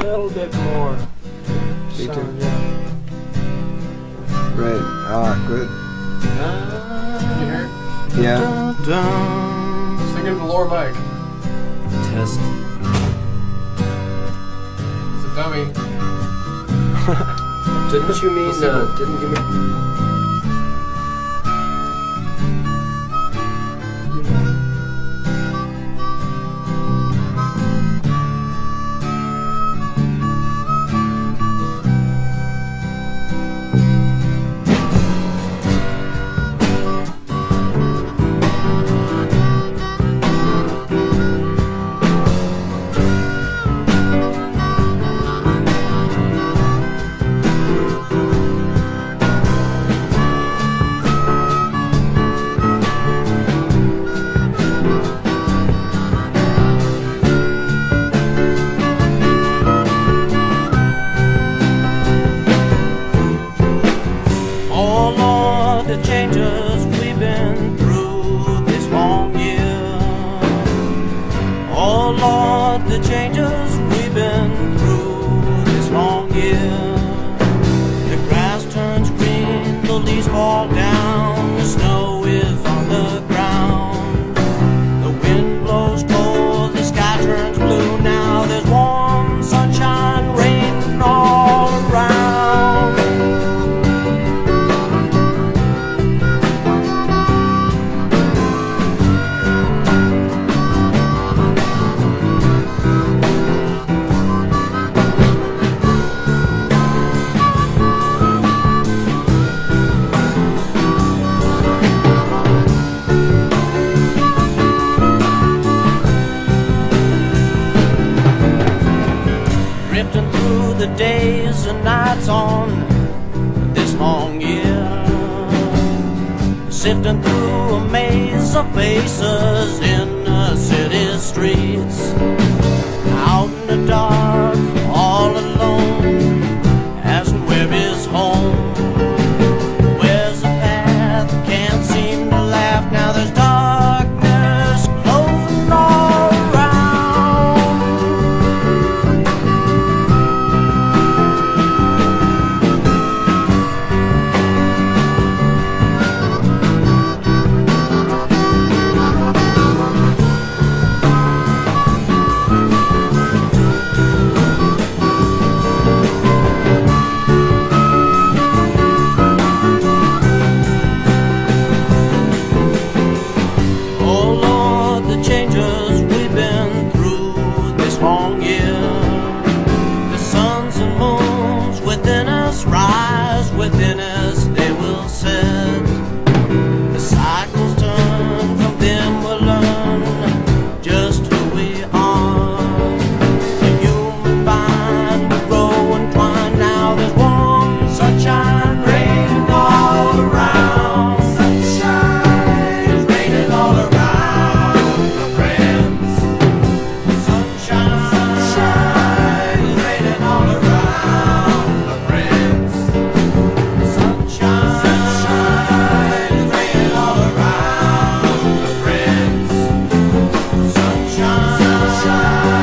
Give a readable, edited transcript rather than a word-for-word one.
little bit more. Me too. Sound, yeah. Right. Ah, good. Can you hear it? Yeah. Sing into the lower mic. Test. It's a dummy. Didn't you mean, didn't you mean... Sifting through a maze of faces in the city streets, out in the dark, all alone, asking where is home. Where's the path? Can't seem to laugh. Now there's darkness closing all around. Within us they will set. The cycles turn, from them we'll learn just who we are. The human vine will grow and twine. Now there's warm sunshine raining all around. Sunshine is raining all around, my friends. Sunshine is raining all around, my friends. Sunshine.